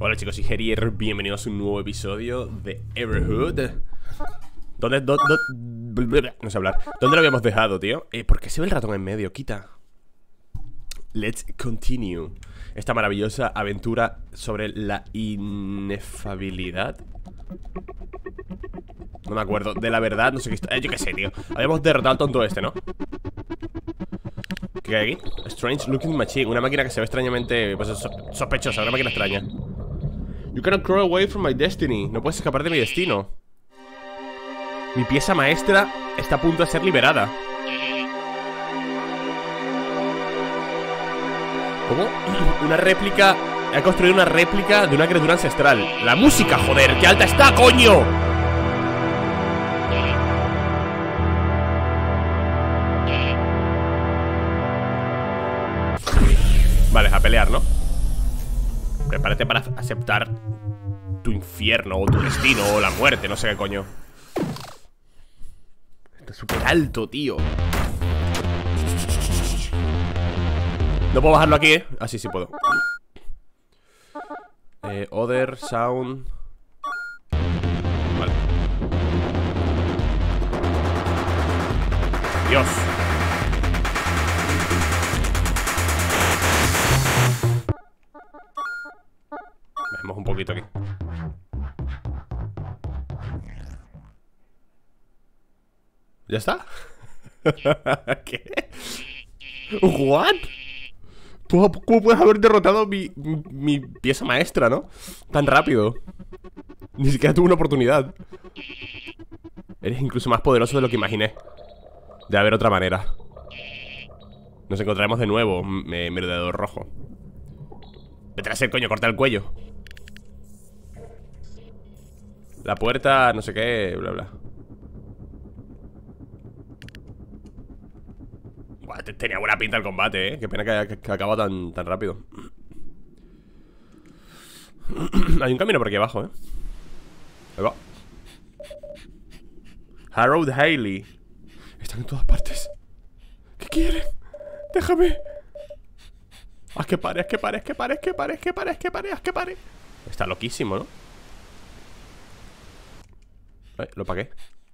Hola chicos, soy Herier, bienvenidos a un nuevo episodio de Everhood. No sé hablar. ¿Dónde lo habíamos dejado, tío? ¿Por qué se ve el ratón en medio? Quita. Let's continue esta maravillosa aventura sobre la inefabilidad. No me acuerdo, de la verdad, no sé qué está. Yo qué sé, tío. Habíamos derrotado al tonto este, ¿no? ¿Qué hay aquí? Strange looking machine. Una máquina que se ve extrañamente, pues, sospechosa, una máquina extraña. You cannot crawl away from my destiny. No puedes escapar de mi destino. Mi pieza maestra está a punto de ser liberada. ¿Cómo? Una réplica. He construido una réplica de una criatura ancestral. La música, joder, qué alta está, coño. Vale, a pelear, ¿no? Prepárate para aceptar tu infierno o tu destino o la muerte, no sé qué coño. Está súper alto, tío. No puedo bajarlo aquí, ¿eh? Ah, sí, sí puedo. Other sound. Vale. Dios. Bajemos un poquito aquí. ¿Ya está? ¿Qué? ¿What? ¿Cómo puedes haber derrotado mi pieza maestra, no? Tan rápido. Ni siquiera tuve una oportunidad. Eres incluso más poderoso de lo que imaginé. Debe haber otra manera. Nos encontraremos de nuevo, merodeador rojo. Vete a hacer, coño, corta el cuello. La puerta, no sé qué, bla, bla. Buah, tenía buena pinta el combate, Qué pena que haya acabado tan rápido. Hay un camino por aquí abajo, Ahí va. Harold Haley. Están en todas partes. ¿Qué quieren? Déjame. Haz que pare, haz que pare, haz que pare, haz que pare, haz que pare, haz que pare, haz que pare. Está loquísimo, ¿no? Lo pagué.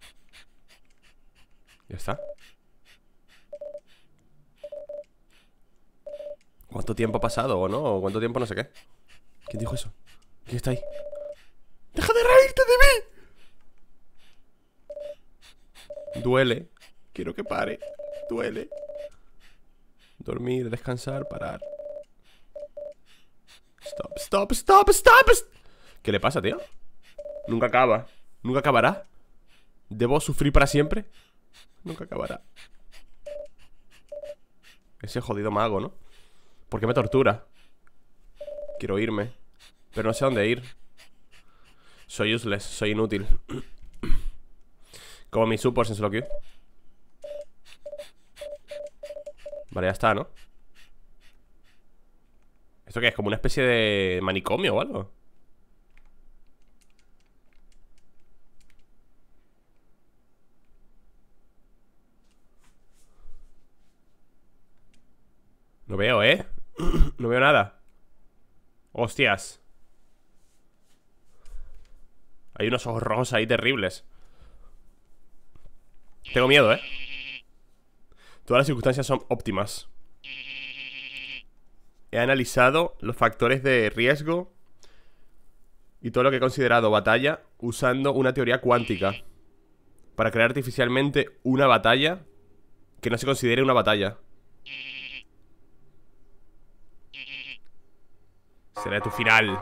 Ya está. ¿Cuánto tiempo ha pasado o no? ¿O cuánto tiempo no sé qué? ¿Quién dijo eso? ¿Quién está ahí? ¡Deja de reírte de mí! Duele. Quiero que pare. Duele. Dormir, descansar, parar. Stop, stop, stop, stop. ¿Qué le pasa, tío? Nunca acaba. Nunca acabará. ¿Debo sufrir para siempre? Nunca acabará. Ese jodido mago, ¿no? ¿Por qué me tortura? Quiero irme, pero no sé a dónde ir. Soy useless, soy inútil. Como mis supports en solo queue. Vale, ya está, ¿no? ¿Esto qué es? ¿Como una especie de manicomio o algo? No veo, No veo nada. Hostias. Hay unos ojos rojos ahí terribles. Tengo miedo, Todas las circunstancias son óptimas. He analizado los factores de riesgo y todo lo que he considerado batalla usando una teoría cuántica para crear artificialmente una batalla que no se considere una batalla. Será tu final.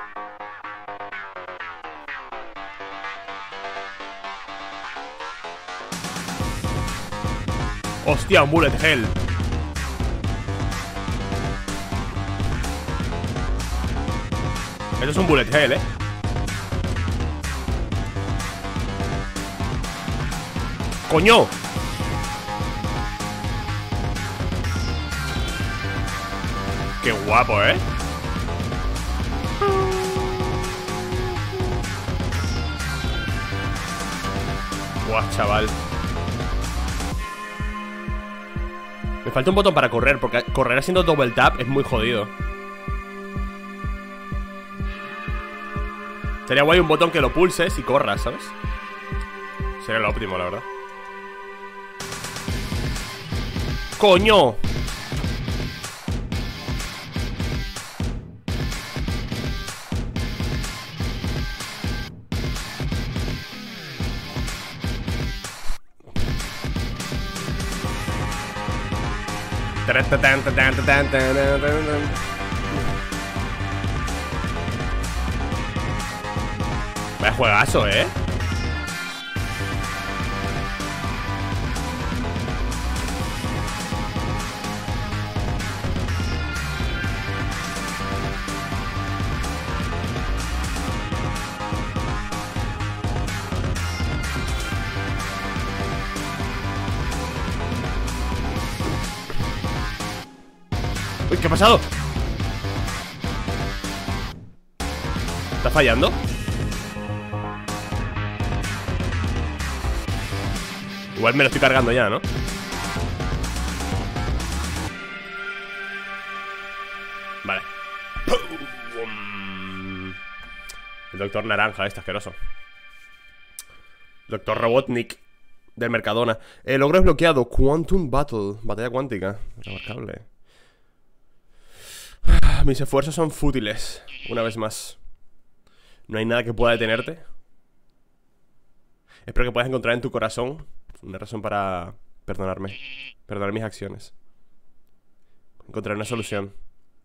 Hostia, un bullet hell. Esto es un bullet hell, ¡Coño! ¡Qué guapo, Buah, chaval. Me falta un botón para correr, porque correr haciendo double tap es muy jodido. Sería guay un botón que lo pulses y corras, ¿sabes? Sería lo óptimo, la verdad. ¡Coño! Vaya juegazo, ¿eh? Uy, ¿qué ha pasado? ¿Está fallando? Igual me lo estoy cargando ya, ¿no? Vale. El doctor naranja, este asqueroso. Doctor Robotnik del Mercadona. El logro desbloqueado. Quantum Battle. Batalla cuántica. Remarcable. Mis esfuerzos son fútiles. Una vez más. No hay nada que pueda detenerte. Espero que puedas encontrar en tu corazón una razón para perdonarme. Perdonar mis acciones. Encontrar una solución.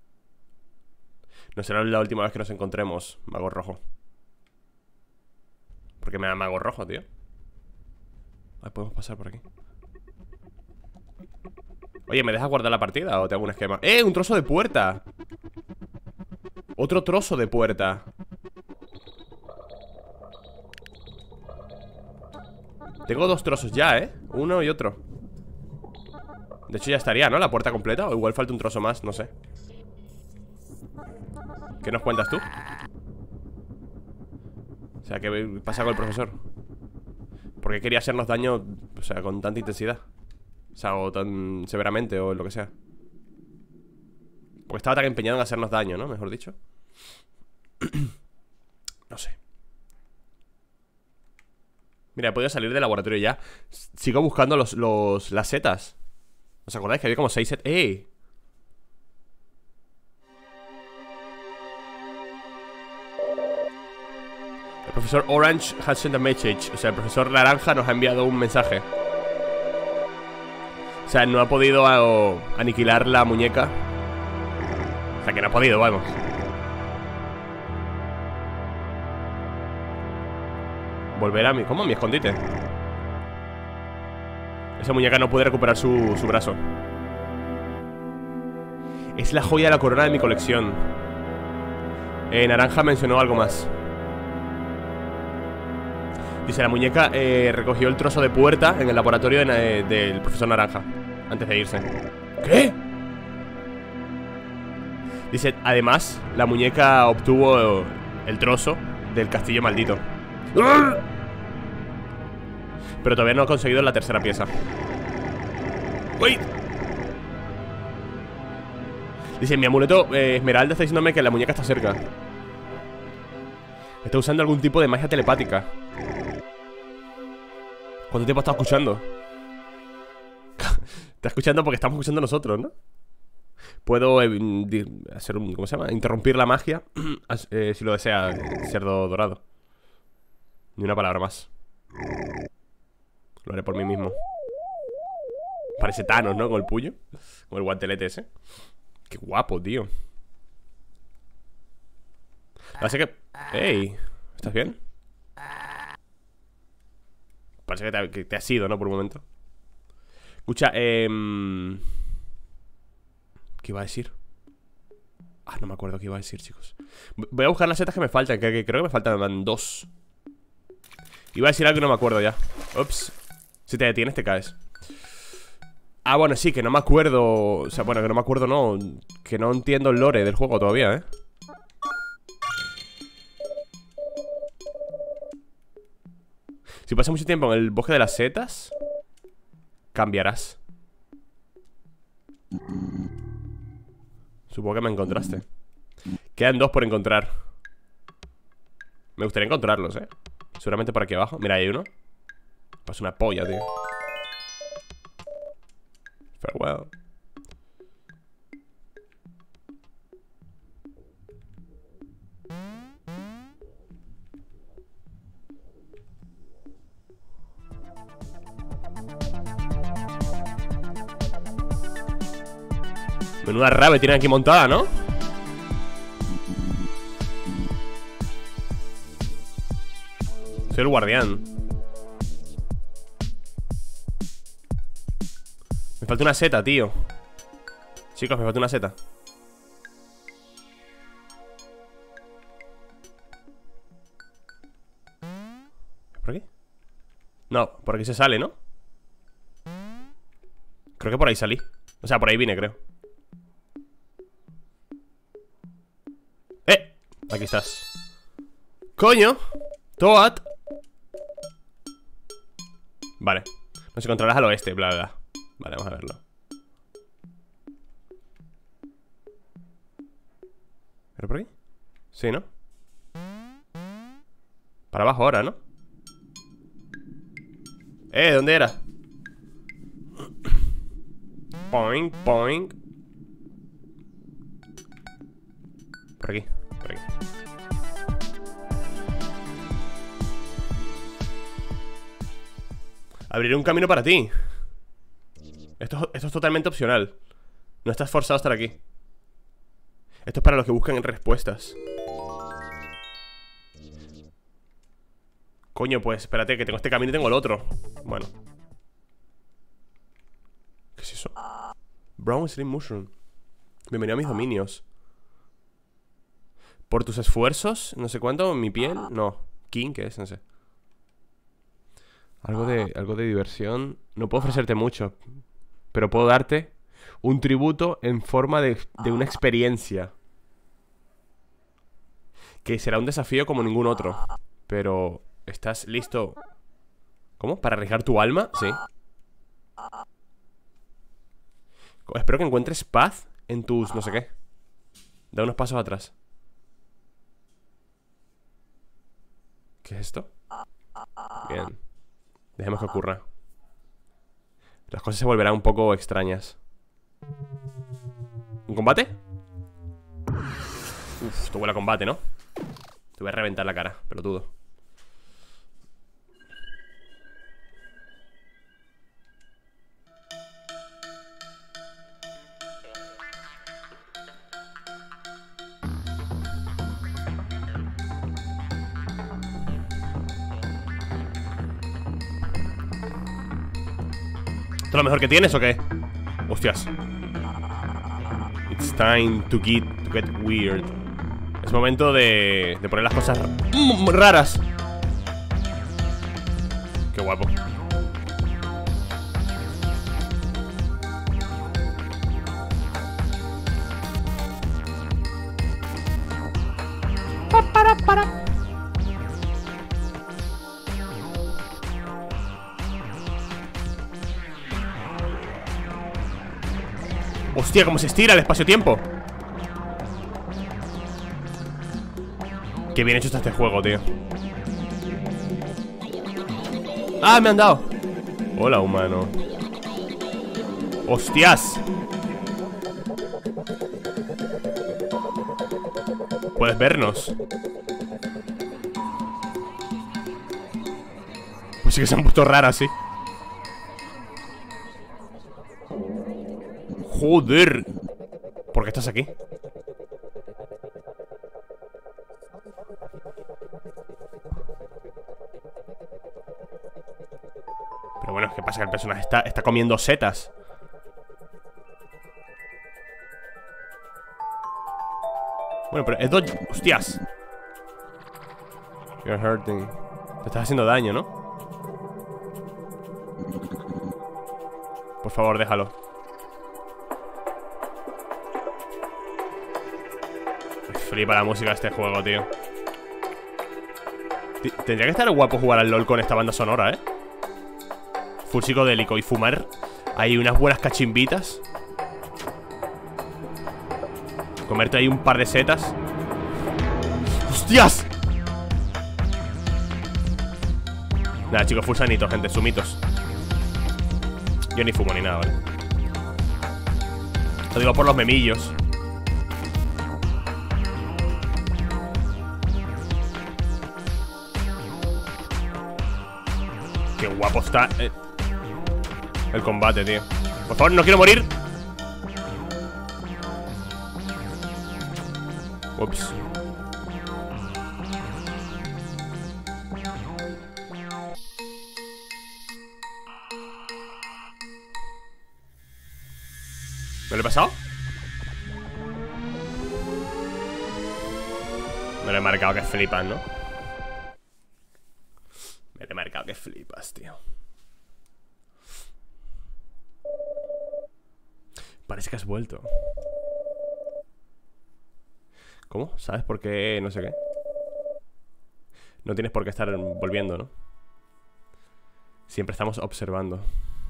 No será la última vez que nos encontremos, Mago Rojo. ¿Por qué me da Mago Rojo, tío? Ahí podemos pasar por aquí. Oye, ¿me dejas guardar la partida o te hago un esquema? ¡Eh! ¡Un trozo de puerta! Otro trozo de puerta. Tengo dos trozos ya, ¿eh? Uno y otro. De hecho ya estaría, ¿no? La puerta completa. O igual falta un trozo más, no sé. ¿Qué nos cuentas tú? O sea, ¿qué pasa con el profesor? ¿Por qué quería hacernos daño, o sea, con tanta intensidad? O sea, o tan severamente, o lo que sea. Porque estaba tan empeñado en hacernos daño, ¿no? Mejor dicho. No sé. Mira, he podido salir del laboratorio ya. Sigo buscando las setas. ¿Os acordáis que había como 6 setas? ¡Eh! El profesor Orange has sent a message. O sea, el profesor Naranja nos ha enviado un mensaje. O sea, no ha podido aniquilar la muñeca. O sea, que no ha podido, vamos. Volver a mi... ¿Cómo? A mi escondite. Esa muñeca no puede recuperar su brazo. Es la joya de la corona de mi colección. Naranja mencionó algo más. Dice, la muñeca recogió el trozo de puerta en el laboratorio del profesor Naranja antes de irse. ¿Qué? Dice, además, la muñeca obtuvo el trozo del castillo maldito. Pero todavía no ha conseguido la tercera pieza. ¡Wait! Dice, mi amuleto Esmeralda está diciéndome que la muñeca está cerca. Está usando algún tipo de magia telepática. ¿Cuánto tiempo está escuchando? Está escuchando porque estamos escuchando nosotros, ¿no? Puedo hacer un... ¿Cómo se llama? Interrumpir la magia si lo desea, cerdo dorado. Ni una palabra más. Lo haré por mí mismo. Parece Thanos, ¿no? Con el puño. Con el guantelete ese. Qué guapo, tío. Así que... ¡Ey! ¿Estás bien? Parece que te has ido, ¿no? Por un momento. Escucha, ¿qué iba a decir? Ah, no me acuerdo qué iba a decir, chicos. Voy a buscar las setas que me faltan, que creo que me faltan 2. Iba a decir algo que no me acuerdo ya. Ups. Si te detienes te caes. Ah, bueno, sí, que no me acuerdo. O sea, bueno, que no me acuerdo, no. Que no entiendo el lore del juego todavía, ¿eh? Si pasas mucho tiempo en el bosque de las setas, cambiarás. Supongo que me encontraste. Quedan 2 por encontrar. Me gustaría encontrarlos, seguramente por aquí abajo. Mira, hay uno. Pues una polla, tío. Farewell. Menuda rave tienen aquí montada, ¿no? Soy el guardián. Me falta una seta, tío. Chicos, me falta una seta. ¿Por aquí? No, por aquí se sale, ¿no? Creo que por ahí salí. O sea, por ahí vine, creo. Aquí estás. ¡Coño! Toad. Vale. Nos encontrarás al oeste, bla, bla. Vale, vamos a verlo. ¿Pero por aquí? Sí, ¿no? Para abajo ahora, ¿no? ¿Dónde era? Poing, poing. Por aquí, por aquí. Abriré un camino para ti. Esto es totalmente opcional. No estás forzado a estar aquí. Esto es para los que buscan respuestas. Coño, pues espérate, que tengo este camino y tengo el otro. Bueno. ¿Qué es eso? Brown Slim Mushroom. Bienvenido a mis dominios. Por tus esfuerzos, no sé cuánto, mi piel. No, King, ¿qué es? No sé. Algo de diversión. No puedo ofrecerte mucho, pero puedo darte un tributo en forma de una experiencia que será un desafío como ningún otro. Pero, ¿estás listo? ¿Cómo? ¿Para arriesgar tu alma? Sí. Espero que encuentres paz en tus... no sé qué. Da unos pasos atrás. ¿Qué es esto? Bien. Dejemos que ocurra. Las cosas se volverán un poco extrañas. ¿Un combate? Uf, esto huele a combate, ¿no? Te voy a reventar la cara, pelotudo. ¿Esto es lo mejor que tienes o qué? Hostias. It's time to get weird. Es momento de poner las cosas raras. Qué guapo. Para. Hostia, cómo se estira el espacio-tiempo. Qué bien hecho está este juego, tío. ¡Ah, me han dado! Hola, humano. ¡Hostias! Puedes vernos. Pues sí que se han puesto raras, sí. Joder. ¿Por qué estás aquí? Pero bueno, ¿qué pasa? Que el personaje está comiendo setas. Bueno, pero es hostias. You're hurting. Te estás haciendo daño, ¿no? Por favor, déjalo. Me flipa la música de este juego, tío. Tendría que estar guapo jugar al LoL con esta banda sonora, ¿eh? Full psicodélico y fumar ahí unas buenas cachimbitas. Comerte ahí un par de setas. ¡Hostias! Nada, chicos, full sanito, gente, sumitos. Yo ni fumo ni nada, ¿vale? Lo digo por los memillos. Qué guapo está el combate, tío. Por favor, no quiero morir. Ups. ¿Me lo he pasado? Me lo he marcado que flipas, ¿no? Me lo he marcado que flipas, tío. Parece que has vuelto. ¿Cómo? ¿Sabes por qué? No sé qué. No tienes por qué estar volviendo, ¿no? Siempre estamos observando.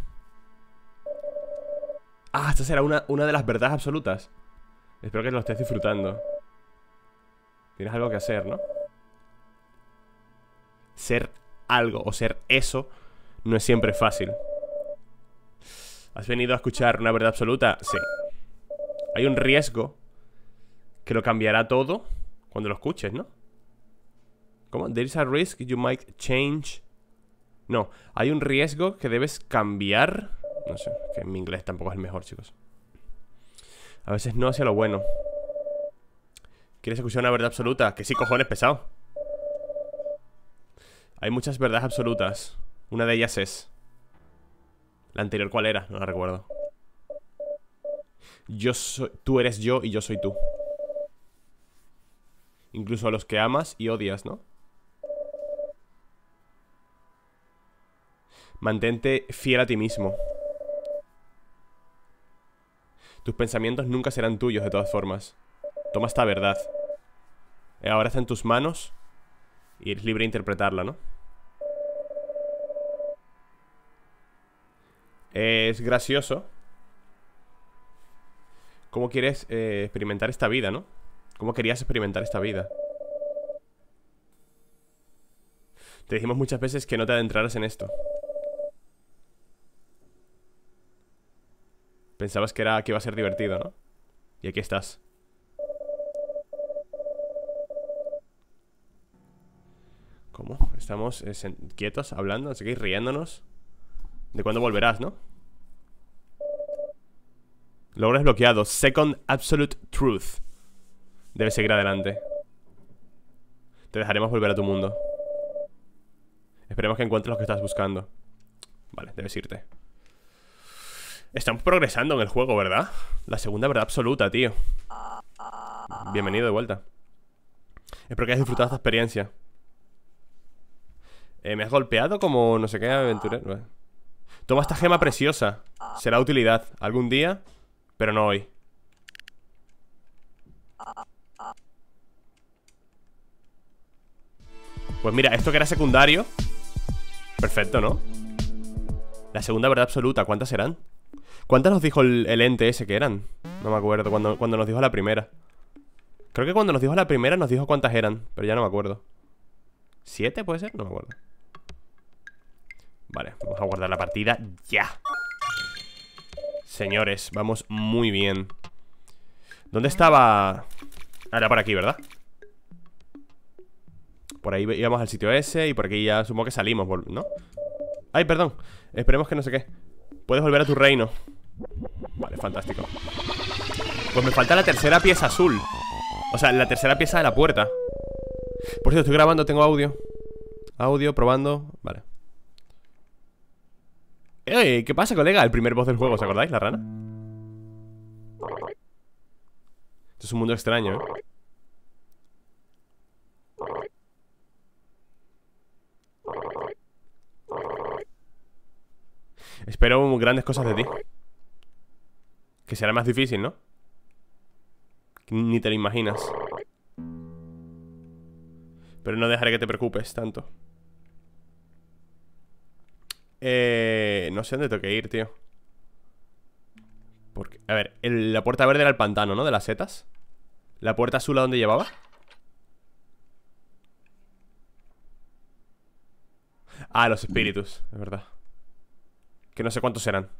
Ah, esta será una de las verdades absolutas. Espero que lo estés disfrutando. Tienes algo que hacer, ¿no? Ser algo o ser eso no es siempre fácil. ¿Has venido a escuchar una verdad absoluta? Sí. Hay un riesgo que lo cambiará todo cuando lo escuches, ¿no? ¿Cómo? There is a risk you might change. No, hay un riesgo que debes cambiar. No sé, que mi inglés tampoco es el mejor, chicos. A veces no hacia lo bueno. ¿Quieres escuchar una verdad absoluta? Que sí, cojones, pesado. Hay muchas verdades absolutas. Una de ellas es... La anterior, ¿cuál era? No la recuerdo. Yo soy... Tú eres yo y yo soy tú. Incluso a los que amas y odias, ¿no? Mantente fiel a ti mismo. Tus pensamientos nunca serán tuyos de todas formas. Toma esta verdad. Ahora está en tus manos y eres libre de interpretarla, ¿no? Es gracioso cómo quieres experimentar esta vida, ¿no? ¿Cómo querías experimentar esta vida? Te dijimos muchas veces que no te adentraras en esto. Pensabas que iba a ser divertido, ¿no? Y aquí estás. ¿Cómo? Estamos quietos, hablando, así que riéndonos. ¿De cuándo volverás, no? Logro desbloqueado. Second Absolute Truth. Debes seguir adelante. Te dejaremos volver a tu mundo. Esperemos que encuentres lo que estás buscando. Vale, debes irte. Estamos progresando en el juego, ¿verdad? La segunda verdad absoluta, tío. Bienvenido de vuelta. Espero que hayas disfrutado esta experiencia. Me has golpeado como no sé qué aventurero. Toma esta gema preciosa. Será de utilidad algún día, pero no hoy. Pues mira, esto que era secundario. Perfecto, ¿no? La segunda verdad absoluta, ¿cuántas serán? ¿Cuántas nos dijo el ente ese que eran? No me acuerdo, cuando nos dijo la primera. Creo que cuando nos dijo la primera nos dijo cuántas eran, pero ya no me acuerdo. ¿7 puede ser? No me acuerdo. Vale, vamos a guardar la partida ya. Señores, vamos muy bien. ¿Dónde estaba? Era por aquí, ¿verdad? Por ahí íbamos al sitio ese y por aquí ya supongo que salimos, ¿no? Ay, perdón. Esperemos que no sé qué. Puedes volver a tu reino. Vale, fantástico. Pues me falta la tercera pieza azul. O sea, la tercera pieza de la puerta. Por cierto, estoy grabando, tengo audio. Audio, probando, vale. ¿Qué pasa, colega? El primer boss del juego, ¿os acordáis? La rana. Esto es un mundo extraño, ¿eh? Espero grandes cosas de ti. Que será más difícil, ¿no? Ni te lo imaginas. Pero no dejaré que te preocupes tanto. No sé dónde tengo que ir, tío. Porque, a ver, la puerta verde era el pantano, ¿no? De las setas. ¿La puerta azul a dónde llevaba? Ah, los espíritus, es verdad. Que no sé cuántos serán.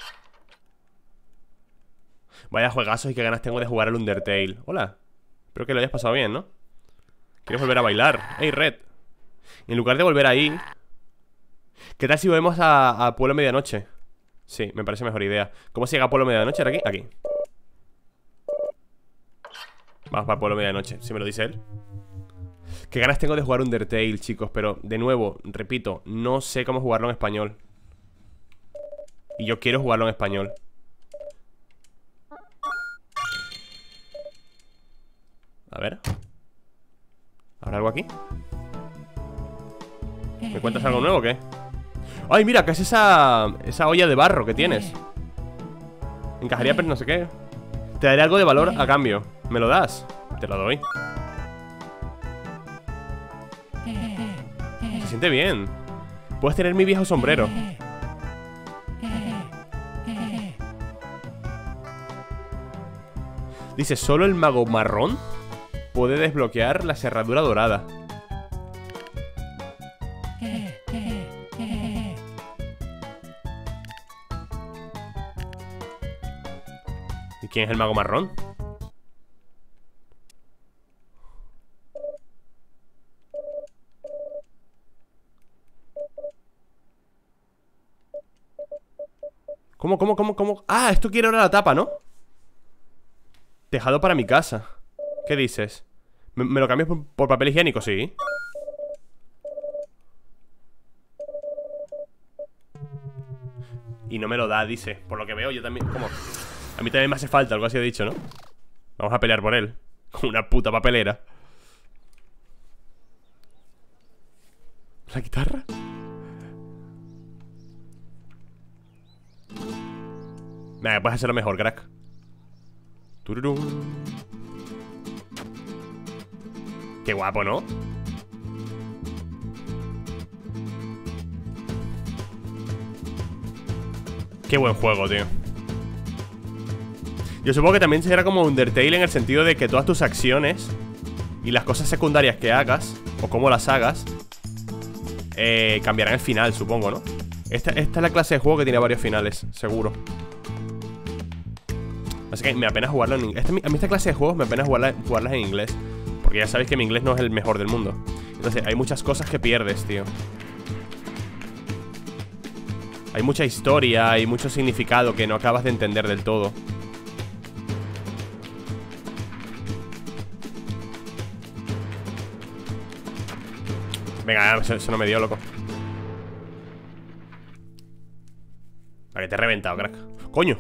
Vaya juegazos y qué ganas tengo de jugar al Undertale. Hola. Espero que lo hayas pasado bien, ¿no? ¿Quieres volver a bailar? ¡Hey, Red! En lugar de volver ahí, ¿qué tal si volvemos a Pueblo Medianoche? Sí, me parece mejor idea. ¿Cómo se llega a Pueblo Medianoche? ¿Era aquí? Aquí. Vamos para Pueblo Medianoche, si me lo dice él. Qué ganas tengo de jugar Undertale, chicos. Pero, de nuevo, repito, no sé cómo jugarlo en español. Y yo quiero jugarlo en español. A ver. ¿Habrá algo aquí? ¿Me cuentas algo nuevo o qué? ¡Ay, mira! ¿Qué es esa olla de barro que tienes? Encajaría, pero no sé qué. Te daré algo de valor a cambio. ¿Me lo das? Te lo doy. Se siente bien. Puedes tener mi viejo sombrero. Dice, solo el mago marrón puede desbloquear la cerradura dorada. ¿Y quién es el mago marrón? ¿Cómo? Ah, esto quiere ahora la tapa, ¿no? Tejado para mi casa. ¿Qué dices? ¿Me lo cambias por papel higiénico? Sí. Y no me lo da, dice. Por lo que veo, yo también... ¿Cómo? A mí también me hace falta, algo así he dicho, ¿no? Vamos a pelear por él. Con una puta papelera. ¿La guitarra? Venga, puedes hacerlo mejor, crack. Tururum. Qué guapo, ¿no? Qué buen juego, tío. Yo supongo que también será como Undertale en el sentido de que todas tus acciones y las cosas secundarias que hagas, o cómo las hagas, cambiarán el final, supongo, ¿no? Esta es la clase de juego que tiene varios finales, seguro. Así que me apena jugarlo en inglés. A mí esta clase de juegos me apena jugarlas en inglés, porque ya sabéis que mi inglés no es el mejor del mundo. Entonces hay muchas cosas que pierdes, tío. Hay mucha historia, hay mucho significado que no acabas de entender del todo. Venga, eso no me dio, loco. La que te he reventado, crack. ¡Coño!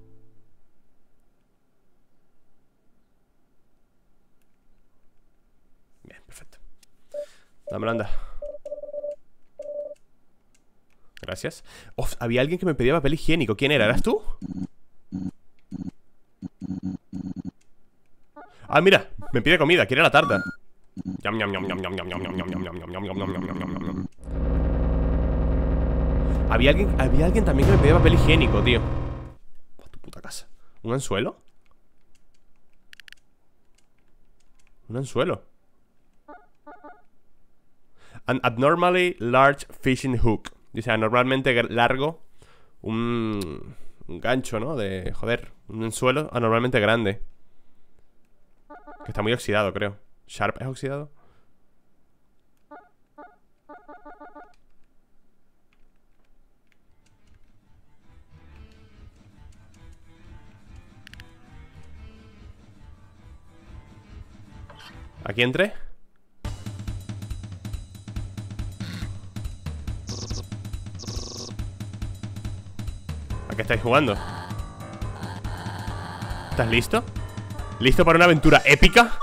Bien, perfecto. Dámelo, anda. Gracias. Había alguien que me pedía papel higiénico. ¿Quién era? ¿Eras tú? Ah, mira, me pide comida, quiere la tarta. Había alguien también que me pedía papel higiénico, tío. Oh, tu puta casa. ¿Un anzuelo? Un anzuelo. An abnormally large fishing hook. Dice, anormalmente largo. Un gancho, ¿no? De, joder, un anzuelo anormalmente grande. Que está muy oxidado, creo. ¿Sharp es oxidado? ¿Aquí entré? ¿A qué estáis jugando? ¿Estás listo? ¿Listo para una aventura épica?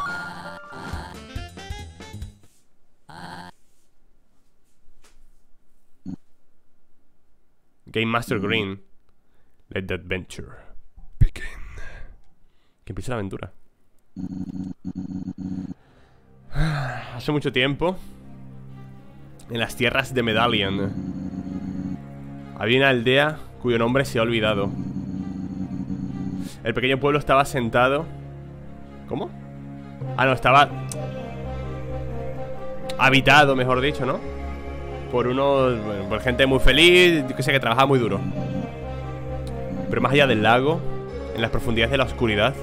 Game Master Green. Let the adventure begin. Que empiece la aventura. Hace mucho tiempo, en las tierras de Medallion, había una aldea cuyo nombre se ha olvidado. El pequeño pueblo estaba asentado. ¿Cómo? Ah, no, estaba habitado, mejor dicho, ¿no? por unos... Bueno, por gente muy feliz, yo que sé, que trabajaba muy duro. Pero más allá del lago, en las profundidades de la oscuridad,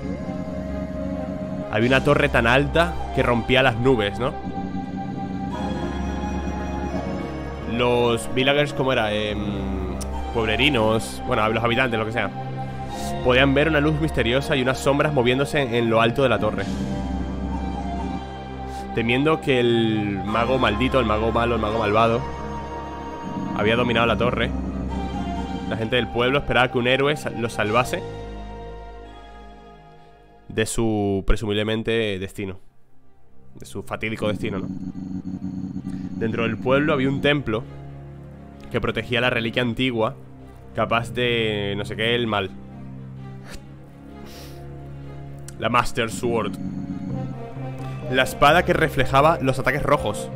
había una torre tan alta que rompía las nubes, ¿no? Los villagers, ¿cómo era? Pueblerinos, bueno, los habitantes, lo que sea, podían ver una luz misteriosa y unas sombras moviéndose en lo alto de la torre. Temiendo que el mago maldito, el mago malo, el mago malvado había dominado la torre, la gente del pueblo esperaba que un héroe los salvase de su presumiblemente destino, de su fatídico destino, ¿no? Dentro del pueblo había un templo que protegía la reliquia antigua, capaz de no sé qué, el mal. La Master Sword, la espada que reflejaba los ataques rojos.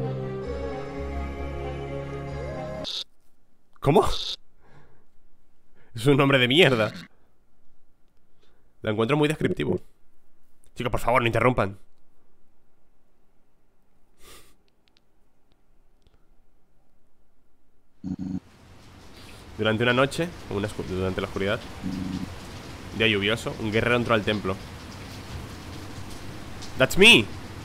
¿Cómo? Es un nombre de mierda. Lo encuentro muy descriptivo. Chicos, por favor, no interrumpan. Durante una noche, durante la oscuridad, día lluvioso, un guerrero entró al templo. That's me.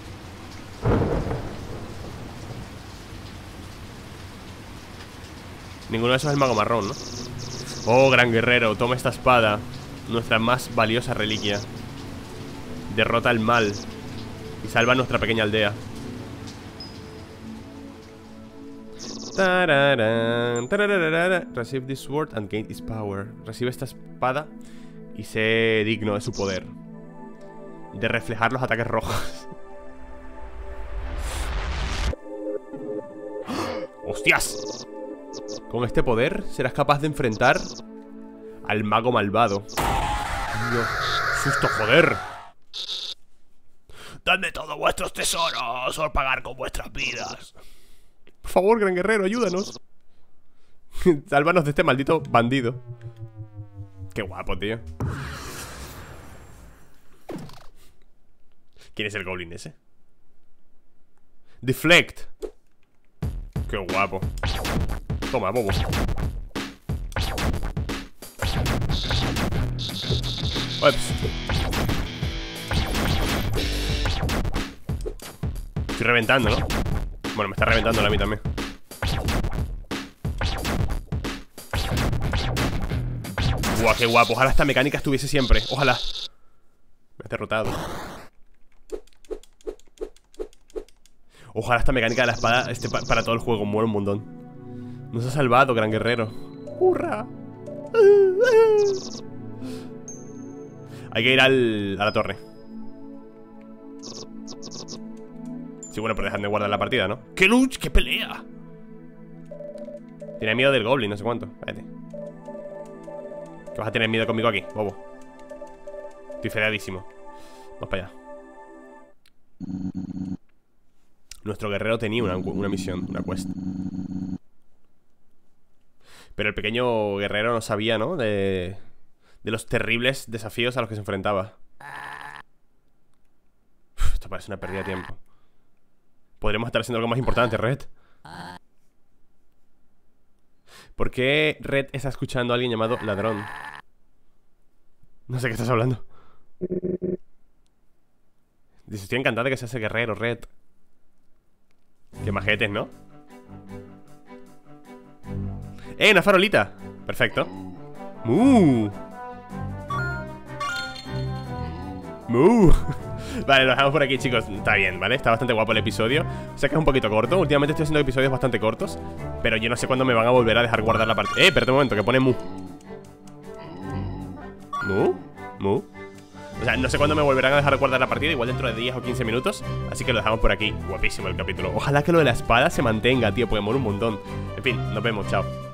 Ninguno de esos es el mago marrón, ¿no? Oh, gran guerrero, toma esta espada, nuestra más valiosa reliquia. Derrota al mal y salva a nuestra pequeña aldea. Receive this sword and gain its power. Recibe esta espada y sé digno de su poder, de reflejar los ataques rojos. ¡Hostias! Con este poder serás capaz de enfrentar al mago malvado. Dios, susto, joder. Dadme todos vuestros tesoros o pagar con vuestras vidas. Por favor, gran guerrero, ayúdanos. Sálvanos de este maldito bandido. Qué guapo, tío. ¿Quién es el goblin ese? Deflect. Qué guapo. Toma, bobo. Ups. Estoy reventando, ¿no? Bueno, me está reventando a mí también. Buah, qué guapo. Ojalá esta mecánica estuviese siempre. Ojalá. Me has derrotado. Ojalá esta mecánica de la espada esté para todo el juego. Muero un montón. Nos ha salvado, gran guerrero. ¡Hurra! Hay que ir a la torre. Sí, bueno, pero dejadme guardar la partida, ¿no? ¡Qué lucha! ¡Qué pelea! Tiene miedo del goblin, no sé cuánto. Espérate. ¿Qué vas a tener miedo conmigo aquí, bobo? Estoy fedeadísimo. Vamos para allá. Nuestro guerrero tenía una misión, una quest. Pero el pequeño guerrero no sabía, ¿no? De los terribles desafíos a los que se enfrentaba. Esto parece una pérdida de tiempo. Podríamos estar haciendo algo más importante, Red. ¿Por qué Red está escuchando a alguien llamado ladrón? No sé qué estás hablando. Dice, estoy encantado de que seas ese guerrero, Red. Qué majetes, ¿no? Una farolita. Perfecto. ¡Mu! Vale, lo dejamos por aquí, chicos. Está bien, ¿vale? Está bastante guapo el episodio. Sé que es un poquito corto. Últimamente estoy haciendo episodios bastante cortos, pero yo no sé cuándo me van a volver a dejar guardar la partida. Espérate un momento, que pone mu. ¿Mu? O sea, no sé cuándo me volverán a dejar guardar la partida. Igual dentro de 10 o 15 minutos. Así que lo dejamos por aquí. Guapísimo el capítulo. Ojalá que lo de la espada se mantenga, tío, porque mola un montón. En fin, nos vemos, chao.